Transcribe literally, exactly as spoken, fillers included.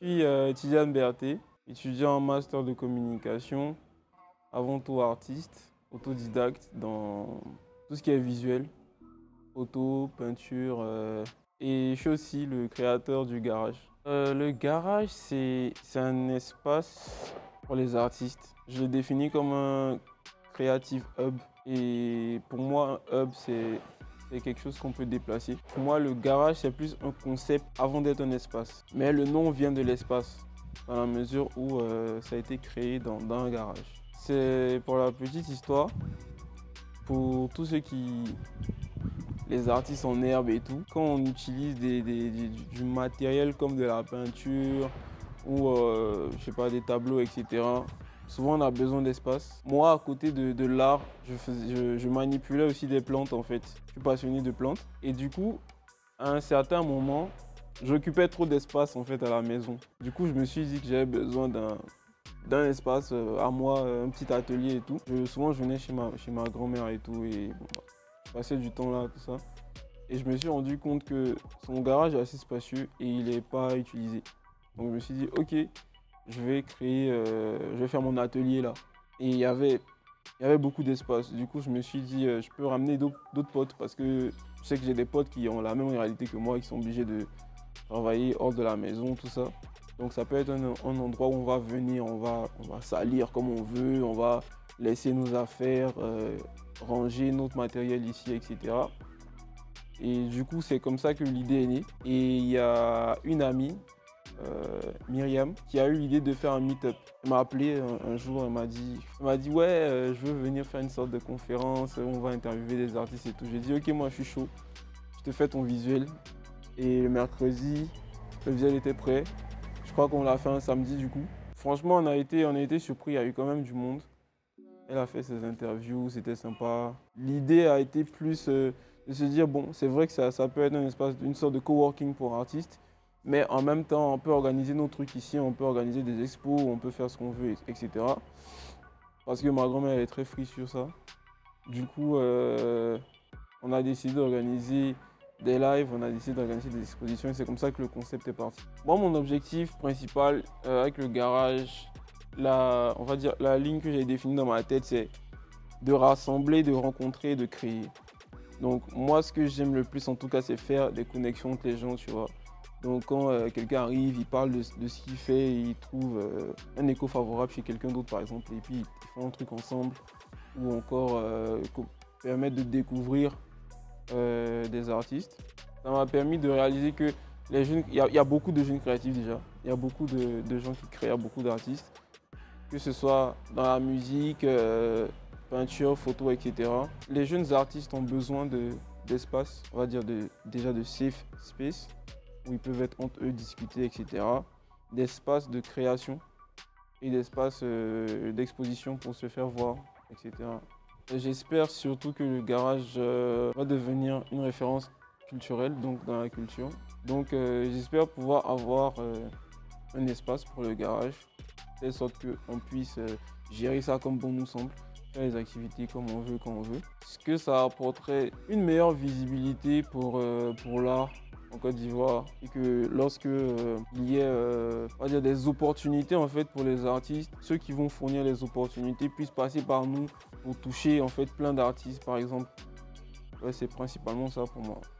Je suis euh, Tidiane Berthet, étudiant en master de communication, avant tout artiste, autodidacte dans tout ce qui est visuel, photo, peinture, euh, et je suis aussi le créateur du garage. Euh, le garage, c'est un espace pour les artistes. Je le définis comme un creative hub, et pour moi, un hub, c'est c'est quelque chose qu'on peut déplacer. Pour moi, le garage, c'est plus un concept avant d'être un espace. Mais le nom vient de l'espace, dans la mesure où euh, ça a été créé dans, dans un garage. C'est pour la petite histoire, pour tous ceux qui... les artistes en herbe et tout, quand on utilise des, des, des, du matériel comme de la peinture ou euh, je sais pas, des tableaux, et cetera, souvent on a besoin d'espace. Moi, à côté de, de l'art, je, je, je manipulais aussi des plantes en fait. Je suis passionné de plantes. Et du coup, à un certain moment, j'occupais trop d'espace en fait à la maison. Du coup, je me suis dit que j'avais besoin d'un d'un espace à moi, un petit atelier et tout. Je, souvent, je venais chez ma, chez ma grand-mère et tout, et bon, bah, je passais du temps là, tout ça. Et je me suis rendu compte que son garage est assez spacieux et il n'est pas utilisé. Donc je me suis dit, ok, je vais créer, euh, je vais faire mon atelier là. Et il y avait, il y avait beaucoup d'espace. Du coup, je me suis dit, euh, je peux ramener d'autres potes parce que je sais que j'ai des potes qui ont la même réalité que moi, qui sont obligés de travailler hors de la maison, tout ça. Donc ça peut être un, un endroit où on va venir, on va, on va salir comme on veut, on va laisser nos affaires, euh, ranger notre matériel ici, et cetera. Et du coup, c'est comme ça que l'idée est née. Et il y a une amie, euh, Myriam, qui a eu l'idée de faire un meet-up. Elle m'a appelé un, un jour, elle m'a dit, elle m'a dit ouais, euh, je veux venir faire une sorte de conférence, on va interviewer des artistes et tout. J'ai dit ok, moi je suis chaud, je te fais ton visuel. Et le mercredi, le visuel était prêt. Je crois qu'on l'a fait un samedi du coup. Franchement, on a été, on a été surpris, il y a eu quand même du monde. Elle a fait ses interviews, c'était sympa. L'idée a été plus euh, de se dire, bon, c'est vrai que ça, ça peut être un espace, une sorte de coworking pour artistes, mais en même temps, on peut organiser nos trucs ici, on peut organiser des expos, on peut faire ce qu'on veut, et cetera. Parce que ma grand-mère est très free sur ça. Du coup, euh, on a décidé d'organiser des lives, on a décidé d'organiser des expositions et c'est comme ça que le concept est parti. Moi, mon objectif principal euh, avec le garage, la, on va dire, la ligne que j'ai définie dans ma tête, c'est de rassembler, de rencontrer, de créer. Donc moi, ce que j'aime le plus en tout cas, c'est faire des connexions entre les gens, tu vois. Donc quand euh, quelqu'un arrive, il parle de, de ce qu'il fait, et il trouve euh, un écho favorable chez quelqu'un d'autre par exemple, et puis ils font un truc ensemble, ou encore euh, permettre de découvrir euh, des artistes. Ça m'a permis de réaliser que les jeunes, il y, y a beaucoup de jeunes créatifs déjà, il y a beaucoup de, de gens qui créent, beaucoup d'artistes, que ce soit dans la musique, euh, peinture, photo, et cetera. Les jeunes artistes ont besoin d'espace, de, on va dire de, déjà de safe space, où ils peuvent être entre eux, discuter, et cetera. D'espace de création et d'espace euh, d'exposition pour se faire voir, et cetera. J'espère surtout que le garage euh, va devenir une référence culturelle, donc dans la culture. Donc euh, j'espère pouvoir avoir euh, un espace pour le garage, de telle sorte qu'on puisse euh, gérer ça comme bon nous semble, faire les activités comme on veut, quand on veut. Ce que ça apporterait une meilleure visibilité pour, euh, pour l'art en Côte d'Ivoire et que lorsque euh, il y ait euh, on va dire des opportunités en fait pour les artistes, ceux qui vont fournir les opportunités puissent passer par nous pour toucher en fait plein d'artistes par exemple. Ouais, c'est principalement ça pour moi.